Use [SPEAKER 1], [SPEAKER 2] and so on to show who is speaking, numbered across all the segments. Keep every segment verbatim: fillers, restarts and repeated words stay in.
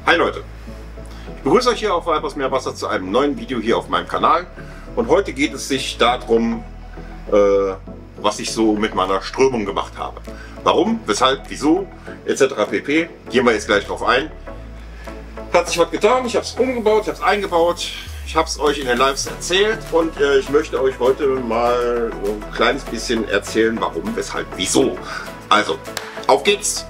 [SPEAKER 1] Hi Leute, ich begrüße euch hier auf Weibers Meerwasser zu einem neuen Video hier auf meinem Kanal. Und heute geht es sich darum, äh, was ich so mit meiner Strömung gemacht habe. Warum, weshalb, wieso, et cetera pp. Gehen wir jetzt gleich drauf ein. Hat sich was getan, ich habe es umgebaut, ich habe es eingebaut, ich habe es euch in den Lives erzählt und äh, ich möchte euch heute mal so ein kleines bisschen erzählen, warum, weshalb, wieso. Also, auf geht's!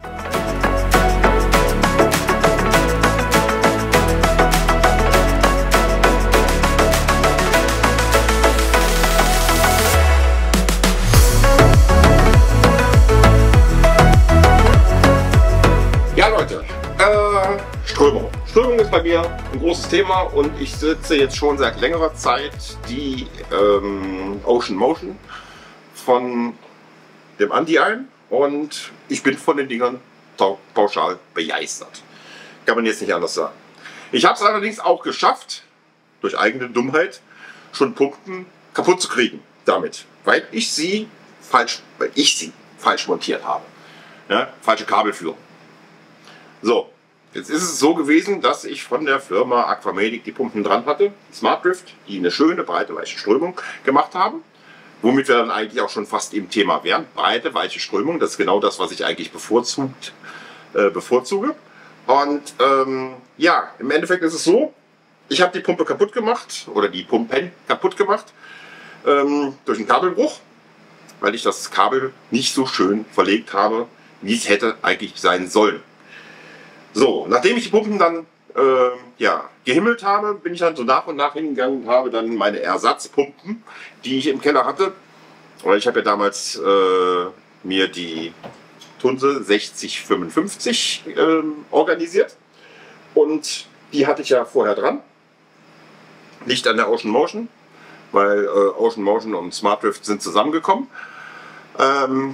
[SPEAKER 1] Ja Leute, äh, Strömung. Strömung ist bei mir ein großes Thema und ich setze jetzt schon seit längerer Zeit die ähm, Ocean Motion von dem Andi ein und ich bin von den Dingern pauschal begeistert. Kann man jetzt nicht anders sagen. Ich habe es allerdings auch geschafft, durch eigene Dummheit, schon Pumpen kaputt zu kriegen damit, weil ich sie falsch, weil ich sie falsch montiert habe. Ja, falsche Kabelführung. So, jetzt ist es so gewesen, dass ich von der Firma Aquamedic die Pumpen dran hatte, Smart Drift, die eine schöne, breite, weiche Strömung gemacht haben. Womit wir dann eigentlich auch schon fast im Thema wären. Breite, weiche Strömung, das ist genau das, was ich eigentlich bevorzugt, äh, bevorzuge. Und ähm, ja, im Endeffekt ist es so, ich habe die Pumpe kaputt gemacht, oder die Pumpen kaputt gemacht, ähm, durch einen Kabelbruch, weil ich das Kabel nicht so schön verlegt habe, wie es hätte eigentlich sein sollen. So, nachdem ich die Pumpen dann äh, ja, gehimmelt habe, bin ich dann so nach und nach hingegangen und habe dann meine Ersatzpumpen, die ich im Keller hatte. Weil ich habe ja damals äh, mir die Tunse sechzig fünfundfünfzig äh, organisiert. Und die hatte ich ja vorher dran. Nicht an der Ocean Motion, weil äh, Ocean Motion und Smart Drift sind zusammengekommen. Ähm,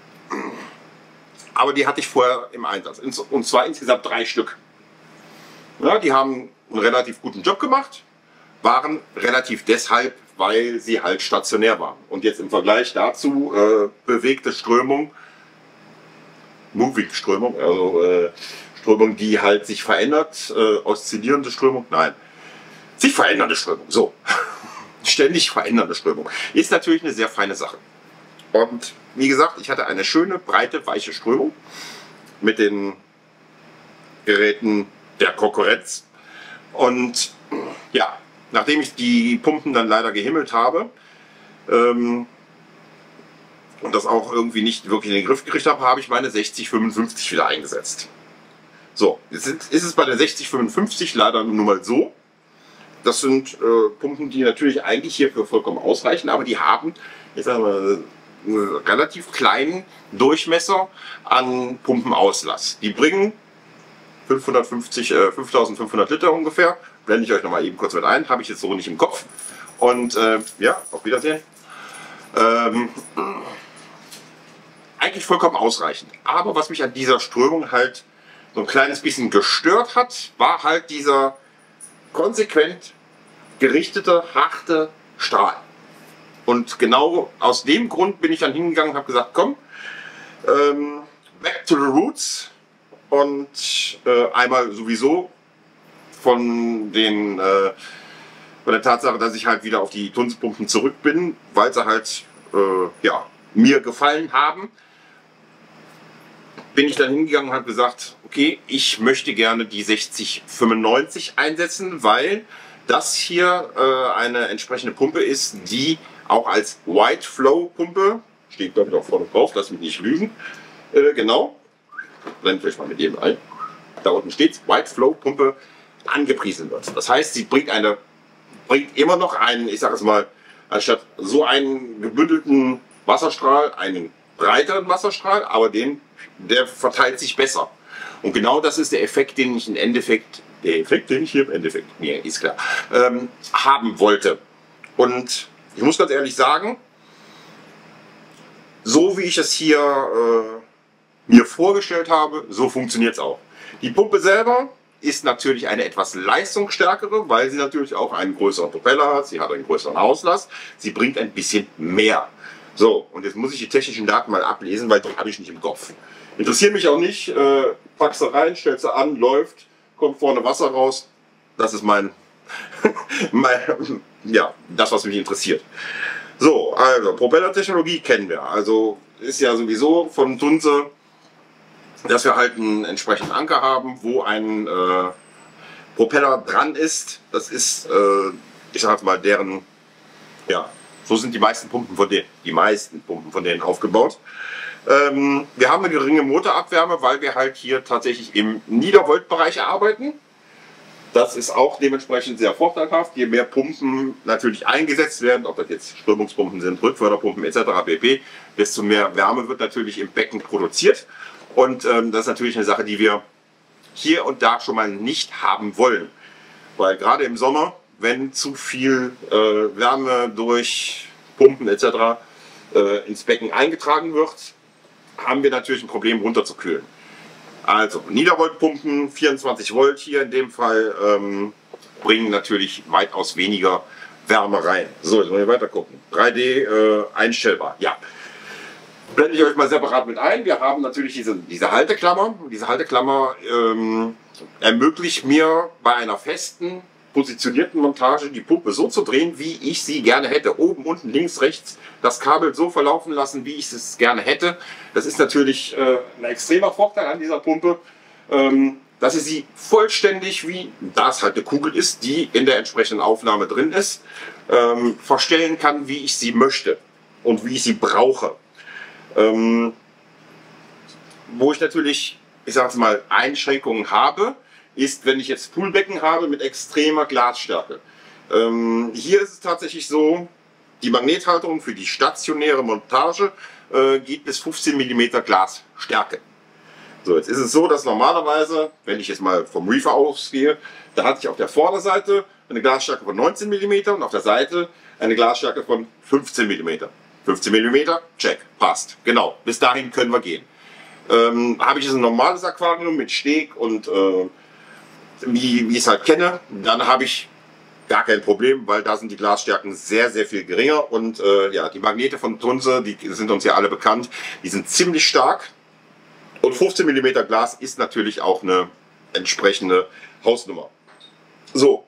[SPEAKER 1] Aber die hatte ich vorher im Einsatz. Und zwar insgesamt drei Stück. Ja, die haben einen relativ guten Job gemacht. Waren relativ deshalb, weil sie halt stationär waren. Und jetzt im Vergleich dazu äh, bewegte Strömung, Moving Strömung, also äh, Strömung, die halt sich verändert, äh, oszillierende Strömung, nein, sich verändernde Strömung, so. Ständig verändernde Strömung. Ist natürlich eine sehr feine Sache. Und wie gesagt, ich hatte eine schöne, breite, weiche Strömung mit den Geräten der Konkurrenz. Und ja, nachdem ich die Pumpen dann leider gehimmelt habe ähm, und das auch irgendwie nicht wirklich in den Griff gekriegt habe, habe ich meine sechzig fünfundfünfzig wieder eingesetzt. So, jetzt ist es bei der sechzig fünfundfünfzig leider nur mal so. Das sind äh, Pumpen, die natürlich eigentlich hierfür vollkommen ausreichen, aber die haben, jetzt sagen wir, einen relativ kleinen Durchmesser an Pumpenauslass. Die bringen fünfhundertfünfzig, äh, fünftausendfünfhundert Liter ungefähr. Blende ich euch noch mal eben kurz mit ein. Habe ich jetzt so nicht im Kopf. Und äh, ja, auf Wiedersehen. Ähm, eigentlich vollkommen ausreichend. Aber was mich an dieser Strömung halt so ein kleines bisschen gestört hat, war halt dieser konsequent gerichtete, harte Strahl. Und genau aus dem Grund bin ich dann hingegangen und habe gesagt, komm, ähm, back to the roots. Und äh, einmal sowieso von, den, äh, von der Tatsache, dass ich halt wieder auf die Tunspumpen zurück bin, weil sie halt äh, ja, mir gefallen haben, bin ich dann hingegangen und habe gesagt, okay, ich möchte gerne die sechzig fünfundneunzig einsetzen, weil das hier äh, eine entsprechende Pumpe ist, die auch als White Flow Pumpe, steht glaube ich auch vorne drauf, lass mich nicht lügen, äh, genau, blende ich mal mit jedem ein, da unten steht White Flow Pumpe, angepriesen wird. Das heißt, sie bringt eine, bringt immer noch einen, ich sage es mal, anstatt so einen gebündelten Wasserstrahl, einen breiteren Wasserstrahl, aber den, der verteilt sich besser. Und genau das ist der Effekt, den ich im Endeffekt, der Effekt, den ich hier im Endeffekt, mir ist klar, ähm, haben wollte. Und ich muss ganz ehrlich sagen, so wie ich es hier äh, mir vorgestellt habe, so funktioniert es auch. Die Pumpe selber ist natürlich eine etwas leistungsstärkere, weil sie natürlich auch einen größeren Propeller hat, sie hat einen größeren Auslass, sie bringt ein bisschen mehr. So, und jetzt muss ich die technischen Daten mal ablesen, weil die habe ich nicht im Kopf. Interessiert mich auch nicht, äh, packst du rein, stellst du an, läuft, kommt vorne Wasser raus. Das ist mein, mein ja, das, was mich interessiert. So, also Propellertechnologie kennen wir. Also ist ja sowieso von Tunze, dass wir halt einen entsprechenden Anker haben, wo ein äh, Propeller dran ist. Das ist, äh, ich sag mal, deren, ja, so sind die meisten Pumpen von denen, die meisten Pumpen von denen aufgebaut. Ähm, wir haben eine geringe Motorabwärme, weil wir halt hier tatsächlich im Niedervoltbereich arbeiten. Das ist auch dementsprechend sehr vorteilhaft. Je mehr Pumpen natürlich eingesetzt werden, ob das jetzt Strömungspumpen sind, Rückförderpumpen et cetera pp., desto mehr Wärme wird natürlich im Becken produziert. Und ähm, das ist natürlich eine Sache, die wir hier und da schon mal nicht haben wollen. Weil gerade im Sommer, wenn zu viel äh, Wärme durch Pumpen et cetera äh, ins Becken eingetragen wird, haben wir natürlich ein Problem runterzukühlen. Also Niedervoltpumpen, vierundzwanzig Volt hier in dem Fall, ähm, bringen natürlich weitaus weniger Wärme rein. So, jetzt wollen wir weiter gucken. drei D äh, einstellbar, ja. Blende ich euch mal separat mit ein. Wir haben natürlich diese, diese Halteklammer. Diese Halteklammer ähm, ermöglicht mir bei einer festen, positionierten Montage die Pumpe so zu drehen, wie ich sie gerne hätte. Oben, unten, links, rechts das Kabel so verlaufen lassen, wie ich es gerne hätte. Das ist natürlich äh, ein extremer Vorteil an dieser Pumpe, ähm, dass ich sie vollständig, wie das halt eine Kugel ist, die in der entsprechenden Aufnahme drin ist, ähm, verstellen kann, wie ich sie möchte und wie ich sie brauche. Ähm, wo ich natürlich, ich sage mal, Einschränkungen habe, ist, wenn ich jetzt Poolbecken habe mit extremer Glasstärke. Ähm, hier ist es tatsächlich so, die Magnethalterung für die stationäre Montage äh, geht bis fünfzehn Millimeter Glasstärke. So, jetzt ist es so, dass normalerweise, wenn ich jetzt mal vom Reefer ausgehe, da hatte ich auf der Vorderseite eine Glasstärke von neunzehn Millimeter und auf der Seite eine Glasstärke von fünfzehn Millimeter. fünfzehn Millimeter, check, passt. Genau, bis dahin können wir gehen. Ähm, habe ich jetzt ein normales Aquarium mit Steg und äh, wie, wie ich es halt kenne, dann habe ich gar kein Problem, weil da sind die Glasstärken sehr, sehr viel geringer und äh, ja, die Magnete von Tunze, die sind uns ja alle bekannt, die sind ziemlich stark und fünfzehn Millimeter Glas ist natürlich auch eine entsprechende Hausnummer. So,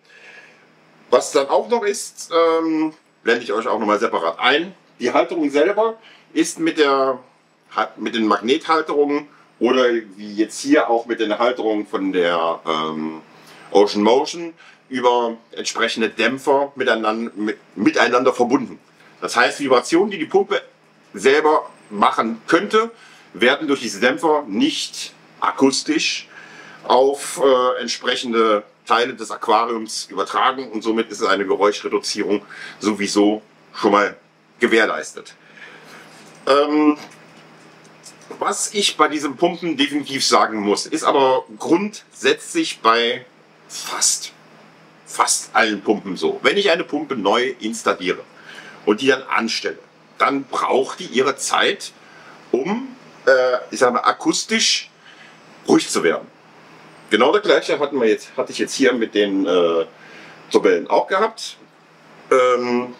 [SPEAKER 1] was dann auch noch ist, ähm, blende ich euch auch nochmal separat ein. Die Halterung selber ist mit, der, mit den Magnethalterungen oder wie jetzt hier auch mit den Halterungen von der ähm, Ocean Motion über entsprechende Dämpfer miteinander, mit, miteinander verbunden. Das heißt, Vibrationen, die die Pumpe selber machen könnte, werden durch diese Dämpfer nicht akustisch auf äh, entsprechende Teile des Aquariums übertragen und somit ist eine Geräuschreduzierung sowieso schon mal gewährleistet. Ähm, was ich bei diesen Pumpen definitiv sagen muss, ist aber grundsätzlich bei fast, fast allen Pumpen so. Wenn ich eine Pumpe neu installiere und die dann anstelle, dann braucht die ihre Zeit, um äh, ich sage mal, akustisch ruhig zu werden. Genau das gleiche hatten wir jetzt, hatte ich jetzt hier mit den äh, Tabellen auch gehabt. Ähm,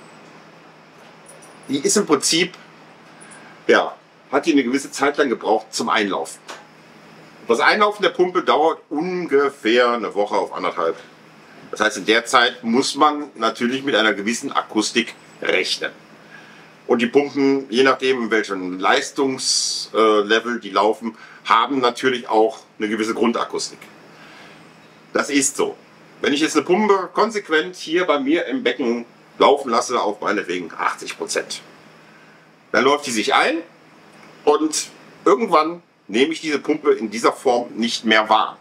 [SPEAKER 1] die ist im Prinzip, ja, hat die eine gewisse Zeit lang gebraucht zum Einlaufen. Das Einlaufen der Pumpe dauert ungefähr eine Woche auf anderthalb. Das heißt, in der Zeit muss man natürlich mit einer gewissen Akustik rechnen. Und die Pumpen, je nachdem in welchem Leistungslevel die laufen, haben natürlich auch eine gewisse Grundakustik. Das ist so. Wenn ich jetzt eine Pumpe konsequent hier bei mir im Becken laufen lasse auf meinetwegen achtzig Prozent, dann läuft die sich ein und irgendwann nehme ich diese Pumpe in dieser Form nicht mehr wahr.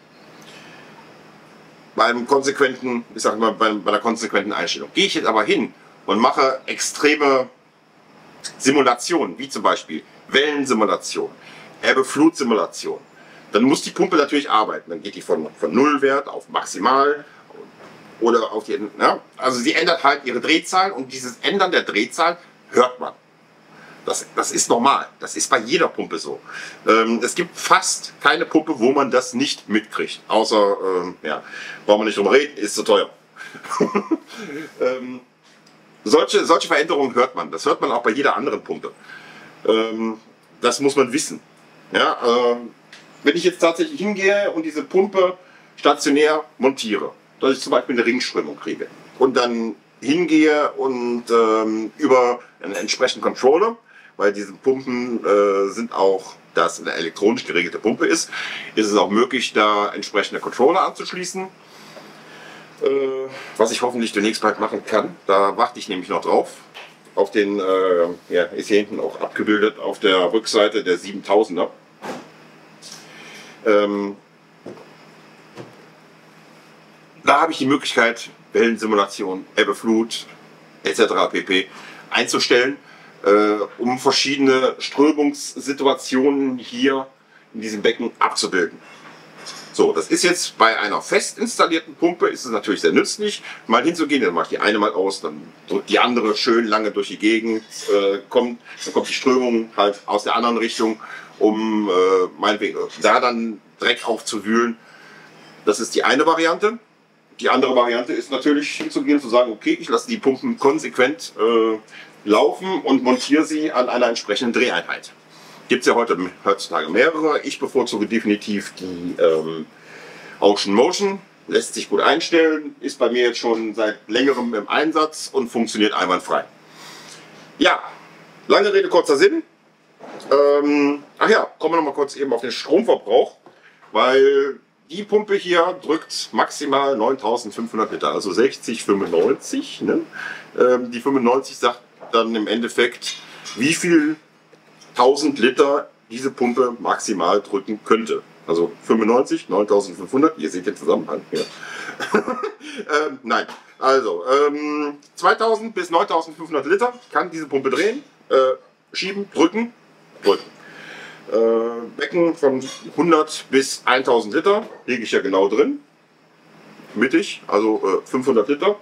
[SPEAKER 1] Beim konsequenten, ich sag mal, bei, bei einer konsequenten Einstellung. Gehe ich jetzt aber hin und mache extreme Simulationen, wie zum Beispiel Wellensimulation, Ebbe-Flut-Simulation, dann muss die Pumpe natürlich arbeiten. Dann geht die von, von Nullwert auf Maximal oder auf die, ja, also sie ändert halt ihre Drehzahl und dieses Ändern der Drehzahl hört man. Das, das ist normal, das ist bei jeder Pumpe so. Ähm, es gibt fast keine Pumpe, wo man das nicht mitkriegt. Außer, ähm, ja, brauchen wir nicht drum reden, ist zu teuer. ähm, solche, solche Veränderungen hört man, das hört man auch bei jeder anderen Pumpe. Ähm, das muss man wissen. Ja, ähm, wenn ich jetzt tatsächlich hingehe und diese Pumpe stationär montiere, dass ich zum Beispiel eine Ringströmung kriege und dann hingehe und ähm, über einen entsprechenden Controller, weil diese Pumpen äh, sind auch, da es eine elektronisch geregelte Pumpe ist, ist es auch möglich, da entsprechende Controller anzuschließen. Äh, was ich hoffentlich demnächst bald machen kann. Da warte ich nämlich noch drauf. Auf den, äh, ja, ist hier hinten auch abgebildet auf der Rückseite der siebentausender. Ähm, da habe ich die Möglichkeit, Wellensimulation, Ebbe, Flut et cetera pp. einzustellen, äh, um verschiedene Strömungssituationen hier in diesem Becken abzubilden. So, das ist jetzt bei einer fest installierten Pumpe ist es natürlich sehr nützlich, mal hinzugehen, dann mache ich die eine mal aus, dann drückt die andere schön lange durch die Gegend, äh, kommt, dann kommt die Strömung halt aus der anderen Richtung, um äh, meinetwegen da dann Dreck aufzuwühlen. Das ist die eine Variante. Die andere Variante ist natürlich hinzugehen, zu sagen, okay, ich lasse die Pumpen konsequent äh, laufen und montiere sie an einer entsprechenden Dreheinheit. Gibt es ja heute, heutzutage mehrere. Ich bevorzuge definitiv die ähm, Ocean Motion. Lässt sich gut einstellen, ist bei mir jetzt schon seit längerem im Einsatz und funktioniert einwandfrei. Ja, lange Rede, kurzer Sinn. Ähm, ach ja, kommen wir noch mal kurz eben auf den Stromverbrauch, weil die Pumpe hier drückt maximal neuntausendfünfhundert Liter, also sechzig, fünfundneunzig. Ne? Ähm, die fünfundneunzig sagt dann im Endeffekt, wie viel tausend Liter diese Pumpe maximal drücken könnte. Also fünfundneunzig, neuntausendfünfhundert, ihr seht den Zusammenhang hier. ähm, nein, also ähm, zweitausend bis neuntausendfünfhundert Liter kann diese Pumpe drehen, äh, schieben, drücken, drücken. Äh, Becken von hundert bis tausend Liter liege ich ja genau drin, mittig, also äh, fünfhundert Liter.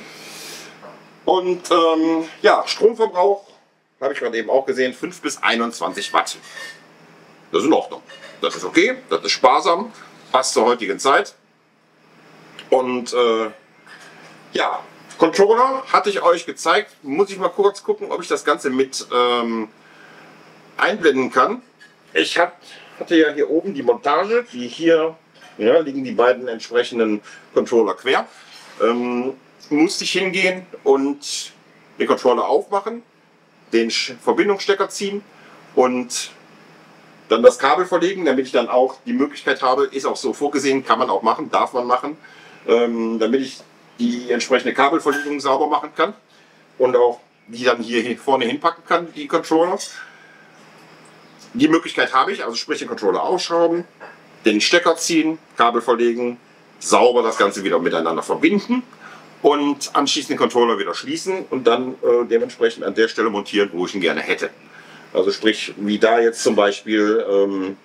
[SPEAKER 1] Und ähm, ja, Stromverbrauch habe ich gerade eben auch gesehen, fünf bis einundzwanzig Watt. Das ist in Ordnung. Das ist okay, das ist sparsam, passt zur heutigen Zeit. Und äh, ja, Controller hatte ich euch gezeigt. Muss ich mal kurz gucken, ob ich das Ganze mit ähm, einblenden kann. Ich hab, hatte ja hier oben die Montage, die hier ja, liegen die beiden entsprechenden Controller quer. Ähm, musste ich hingehen und den Controller aufmachen, den Verbindungsstecker ziehen und dann das Kabel verlegen, damit ich dann auch die Möglichkeit habe, ist auch so vorgesehen, kann man auch machen, darf man machen, ähm, damit ich die entsprechende Kabelverlegung sauber machen kann und auch die dann hier vorne hinpacken kann, die Controller. Die Möglichkeit habe ich, also sprich den Controller ausschrauben, den Stecker ziehen, Kabel verlegen, sauber das Ganze wieder miteinander verbinden und anschließend den Controller wieder schließen und dann äh, dementsprechend an der Stelle montieren, wo ich ihn gerne hätte. Also sprich, wie da jetzt zum Beispiel ähm,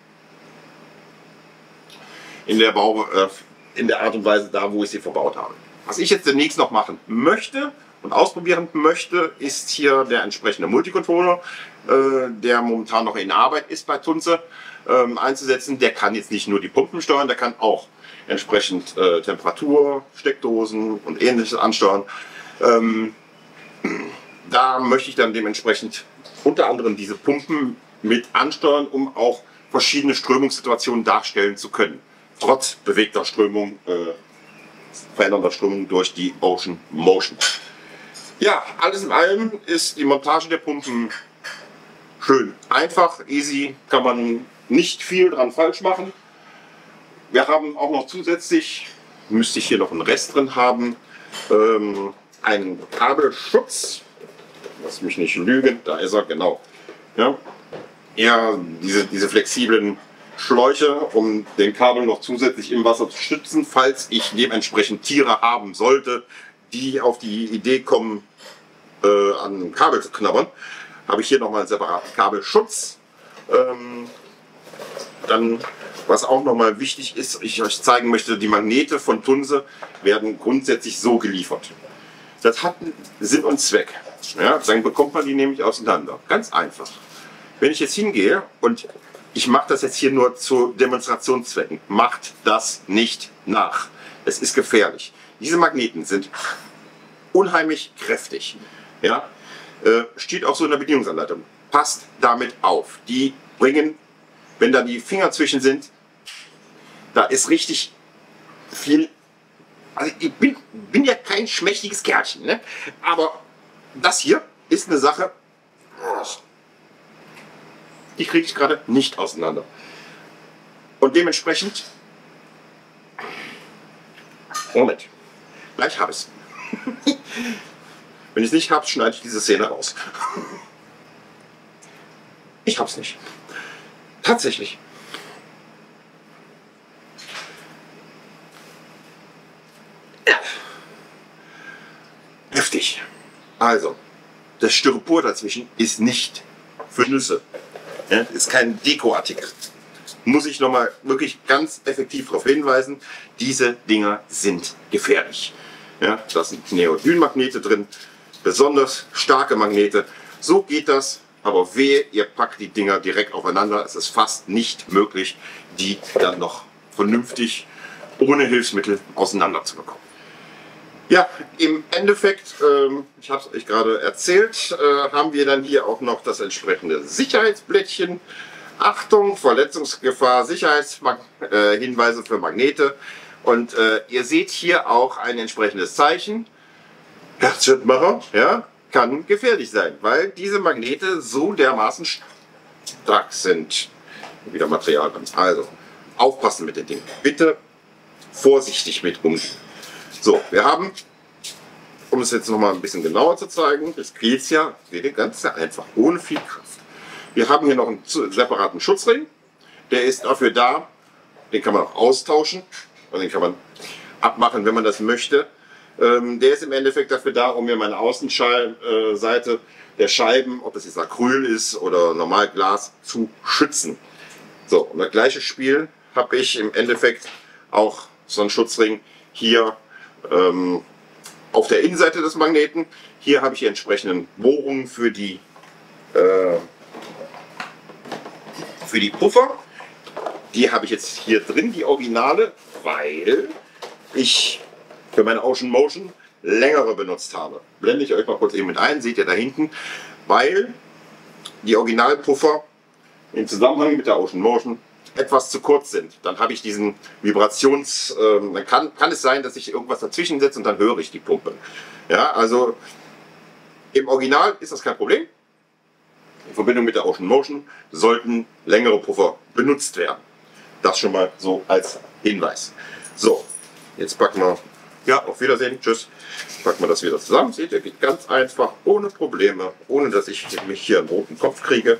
[SPEAKER 1] in, der Bau, äh, in der Art und Weise da, wo ich sie verbaut habe. Was ich jetzt demnächst noch machen möchte und ausprobieren möchte, ist hier der entsprechende Multicontroller, äh, der momentan noch in Arbeit ist bei Tunze, ähm, einzusetzen. Der kann jetzt nicht nur die Pumpen steuern, der kann auch entsprechend äh, Temperatur, Steckdosen und ähnliches ansteuern. Ähm, da möchte ich dann dementsprechend unter anderem diese Pumpen mit ansteuern, um auch verschiedene Strömungssituationen darstellen zu können. Trotz bewegter Strömung, äh, verändernder Strömung durch die Ocean Motion. Ja, alles in allem ist die Montage der Pumpen schön einfach, easy, kann man nicht viel dran falsch machen. Wir haben auch noch zusätzlich, müsste ich hier noch einen Rest drin haben, ähm, einen Kabelschutz. Lass mich nicht lügen, da ist er, genau. Ja, ja diese, diese flexiblen Schläuche, um den Kabel noch zusätzlich im Wasser zu schützen, falls ich dementsprechend Tiere haben sollte, die auf die Idee kommen, äh, an einem Kabel zu knabbern, habe ich hier nochmal einen separaten Kabelschutz. Ähm, dann, was auch nochmal wichtig ist, ich euch zeigen möchte, die Magnete von Tunze werden grundsätzlich so geliefert. Das hat Sinn und Zweck. Ja, dann bekommt man die nämlich auseinander. Ganz einfach. Wenn ich jetzt hingehe und ich mache das jetzt hier nur zu Demonstrationszwecken, macht das nicht nach. Es ist gefährlich. Diese Magneten sind unheimlich kräftig. Ja, äh, steht auch so in der Bedienungsanleitung. Passt damit auf. Die bringen, wenn da die Finger zwischen sind, da ist richtig viel, also ich bin, bin ja kein schmächtiges Kerlchen, ne? Aber das hier ist eine Sache, die kriege ich gerade nicht auseinander. Und dementsprechend, Moment, gleich habe ich es. Wenn ich es nicht habe, schneide ich diese Szene raus. Ich hab's nicht. Tatsächlich. Ja. Heftig. Also, das Styropor dazwischen ist nicht für Nüsse. Ja, ist kein Dekoartikel. Muss ich nochmal wirklich ganz effektiv darauf hinweisen, diese Dinger sind gefährlich. Ja, da sind Neodynmagnete drin, besonders starke Magnete. So geht das, aber wehe, ihr packt die Dinger direkt aufeinander. Es ist fast nicht möglich, die dann noch vernünftig ohne Hilfsmittel auseinander zu bekommen. Ja, im Endeffekt, ähm, ich habe es euch gerade erzählt, äh, haben wir dann hier auch noch das entsprechende Sicherheitsblättchen. Achtung, Verletzungsgefahr, Sicherheitshinweise äh, für Magnete. Und äh, ihr seht hier auch ein entsprechendes Zeichen. Herzschrittmacher, ja, kann gefährlich sein, weil diese Magnete so dermaßen stark sind. Wieder Material dran. Also, aufpassen mit den Dingen. Bitte vorsichtig mit umgehen. So, wir haben, um es jetzt noch mal ein bisschen genauer zu zeigen, das geht ja ganz einfach, ohne viel Kraft. Wir haben hier noch einen separaten Schutzring, der ist dafür da, den kann man auch austauschen, und den kann man abmachen, wenn man das möchte. Ähm, der ist im Endeffekt dafür da, um mir meine Außenseite der Scheiben, ob das jetzt Acryl ist oder normal Glas, zu schützen. So, und das gleiche Spiel habe ich im Endeffekt auch so einen Schutzring hier ähm, auf der Innenseite des Magneten. Hier habe ich die entsprechenden Bohrungen für die äh, für die Puffer. Die habe ich jetzt hier drin, die Originale, weil ich für meine Ocean Motion längere benutzt habe. Blende ich euch mal kurz eben mit ein, seht ihr da hinten, weil die Originalpuffer im Zusammenhang mit der Ocean Motion etwas zu kurz sind. Dann habe ich diesen Vibrations, ähm, dann kann, kann es sein, dass ich irgendwas dazwischen setze und dann höre ich die Pumpe. Ja, also im Original ist das kein Problem. In Verbindung mit der Ocean Motion sollten längere Puffer benutzt werden. Das schon mal so als Hinweis. So, jetzt packen wir, ja, auf Wiedersehen, tschüss. Packen wir das wieder zusammen. Seht ihr, geht ganz einfach, ohne Probleme, ohne dass ich mich hier einen roten Kopf kriege.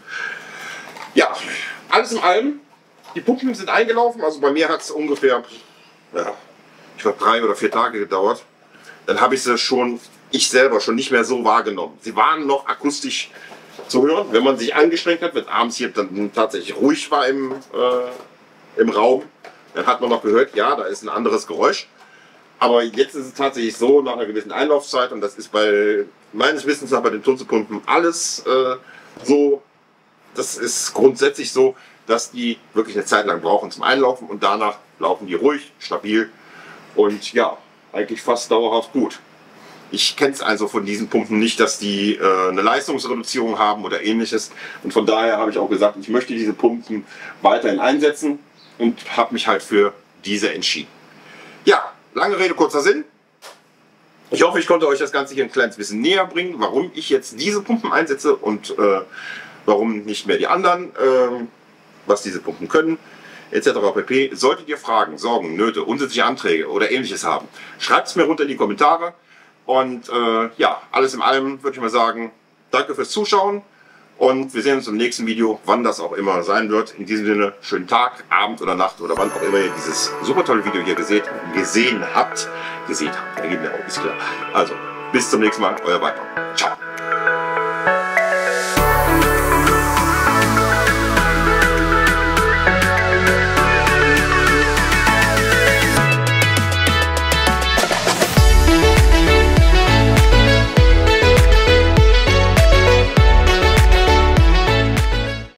[SPEAKER 1] Ja, alles in allem, die Pumpen sind eingelaufen. Also bei mir hat es ungefähr, ja, ich glaube drei oder vier Tage gedauert. Dann habe ich sie schon, ich selber schon nicht mehr so wahrgenommen. Sie waren noch akustisch zu hören, wenn man sich angestrengt hat, wenn abends hier dann tatsächlich ruhig war im, äh, im Raum, dann hat man noch gehört, ja, da ist ein anderes Geräusch. Aber jetzt ist es tatsächlich so, nach einer gewissen Einlaufzeit, und das ist bei meines Wissens nach bei den Tunzelpumpen alles äh, so, das ist grundsätzlich so, dass die wirklich eine Zeit lang brauchen zum Einlaufen und danach laufen die ruhig, stabil und ja, eigentlich fast dauerhaft gut. Ich kenne es also von diesen Pumpen nicht, dass die äh, eine Leistungsreduzierung haben oder ähnliches. Und von daher habe ich auch gesagt, ich möchte diese Pumpen weiterhin einsetzen und habe mich halt für diese entschieden. Ja, lange Rede, kurzer Sinn. Ich hoffe, ich konnte euch das Ganze hier ein kleines bisschen näher bringen, warum ich jetzt diese Pumpen einsetze und äh, warum nicht mehr die anderen, äh, was diese Pumpen können, et cetera pp. Solltet ihr Fragen, Sorgen, Nöte, unsittliche Anträge oder ähnliches haben, schreibt es mir runter in die Kommentare. Und äh, ja, alles in allem würde ich mal sagen, danke fürs Zuschauen und wir sehen uns im nächsten Video, wann das auch immer sein wird. In diesem Sinne, schönen Tag, Abend oder Nacht oder wann auch immer ihr dieses super tolle Video hier gesehen, gesehen habt. Gesehen habt, da geht mir auch, ist klar. Also, bis zum nächsten Mal, euer Weiter. Ciao.